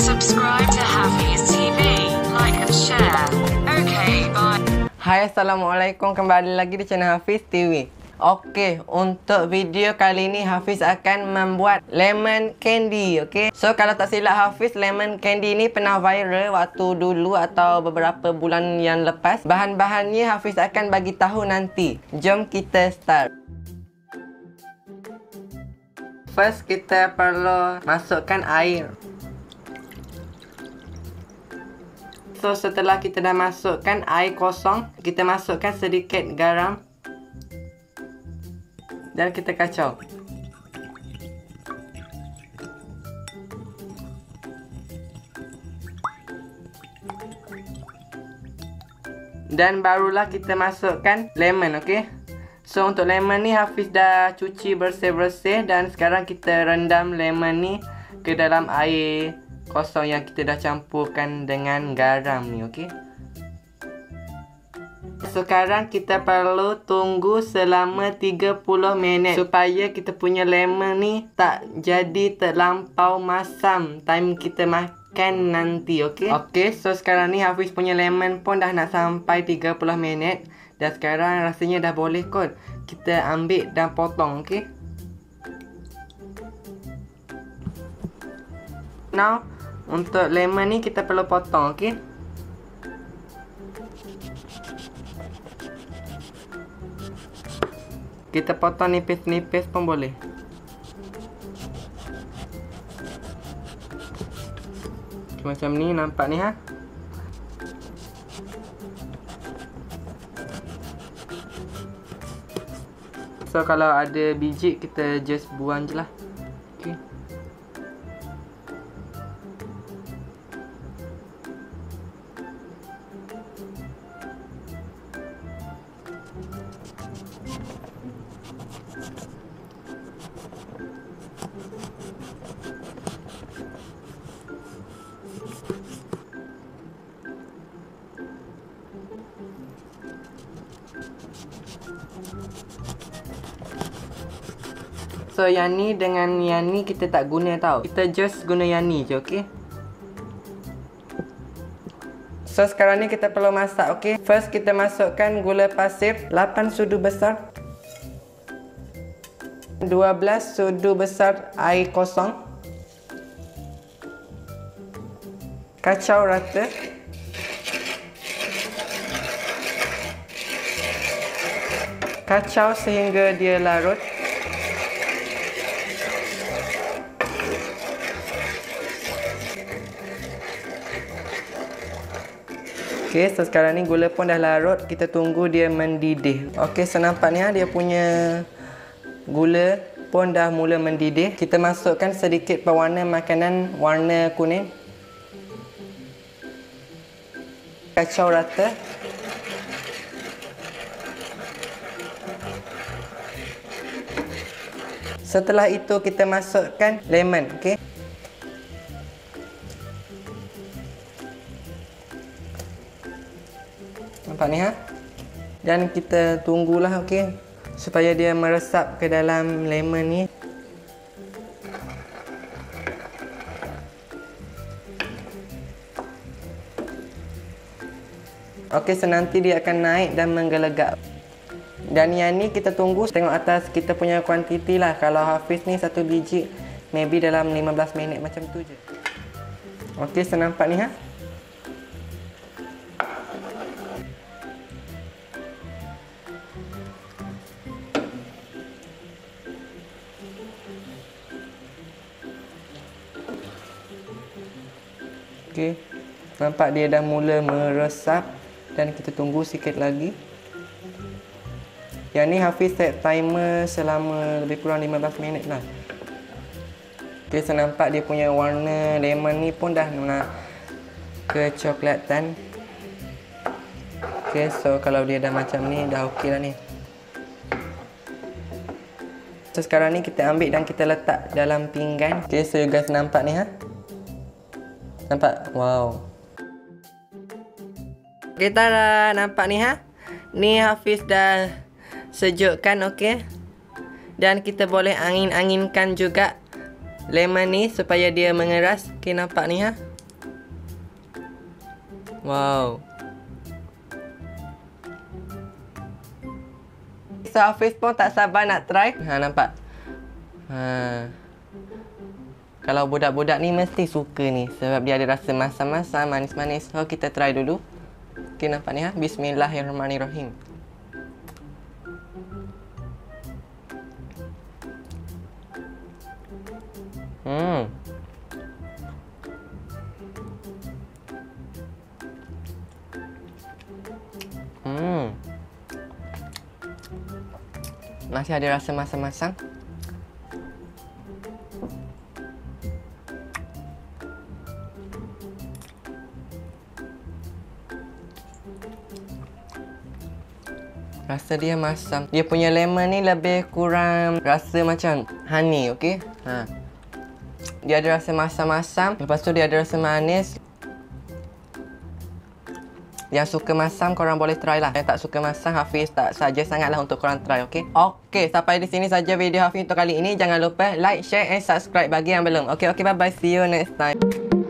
Subscribe to Hafiz TV, like and share. Okay, bye. Hai, Assalamualaikum, kembali lagi di channel Hafiz TV. Okey, untuk video kali ini Hafiz akan membuat lemon candy, okey. So kalau tak silap Hafiz, lemon candy ni pernah viral waktu dulu atau beberapa bulan yang lepas. Bahan-bahannya Hafiz akan bagi tahu nanti. Jom kita start. First kita perlu masukkan air. So setelah kita dah masukkan air kosong, kita masukkan sedikit garam dan kita kacau. Dan barulah kita masukkan lemon, okey. So untuk lemon ni Hafiz dah cuci bersih-bersih dan sekarang kita rendam lemon ni ke dalam air kosong yang kita dah campurkan dengan garam ni, okey. Sekarang kita perlu tunggu selama 30 minit supaya kita punya lemon ni tak jadi terlampau masam time kita makan nanti, okey. Okey, so sekarang ni Hafiz punya lemon pun dah nak sampai 30 minit. Dan sekarang rasanya dah boleh kot. Kita ambil dan potong, okey. Now, untuk lemon ni kita perlu potong, okey. Kita potong nipis-nipis pun boleh. Macam ni, nampak ni ha. So kalau ada biji kita just buang je lah. Okay. So yang ni dengan yang ni kita tak guna tau. Kita just guna yang ni je, okey. So sekarang ni kita perlu masak, okey. First kita masukkan gula pasir 8 sudu besar, 12 sudu besar air kosong. Kacau rata. Kacau sehingga dia larut. Okey, so sekarang ni gula pun dah larut. Kita tunggu dia mendidih. Okey, so nampaknya dia punya gula pun dah mula mendidih. Kita masukkan sedikit pewarna makanan warna kuning. Kacau rata. Setelah itu kita masukkan lemon, okey. Nampak ni ha? Dan kita tunggulah, okey, supaya dia meresap ke dalam lemon ni. Okey, so nanti dia akan naik dan menggelegak. Dan yang ni kita tunggu, tengok atas kita punya kuantiti lah. Kalau Hafiz ni satu biji, maybe dalam 15 minit macam tu je. Okey, so nampak ni ha? Okey, nampak dia dah mula meresap dan kita tunggu sikit lagi. Yang ni Hafiz set timer selama lebih kurang 15 minit lah. Okey, so nampak dia punya warna lemon ni pun dah nak kecoklatan. Okey, so kalau dia dah macam ni dah okey lah ni. So sekarang ni kita ambil dan kita letak dalam pinggan. Okey, so you guys nampak ni ha? Nampak? Wow. Kita dah nampak ni ha. Ni Hafiz dah sejukkan, okey. Dan kita boleh angin-anginkan juga lemon ni supaya dia mengeras. Okey, nampak ni ha. Wow. So Hafiz pun tak sabar nak try. Nampak? Kalau budak-budak ni mesti suka ni. Sebab dia ada rasa masam-masam, manis-manis. So kita try dulu. Okay, nampak ni ha. Bismillahirrahmanirrahim. Masih ada rasa masam-masam. Rasa dia masam. Dia punya lemon ni lebih kurang rasa macam honey, okey? Dia ada rasa masam-masam. Lepas tu dia ada rasa manis. Yang suka masam korang boleh try lah. Yang tak suka masam, Hafiz tak suggest sangat lah untuk korang try, okey? Okey, sampai di sini saja video Hafiz untuk kali ini. Jangan lupa like, share and subscribe bagi yang belum. Okey, bye-bye. See you next time.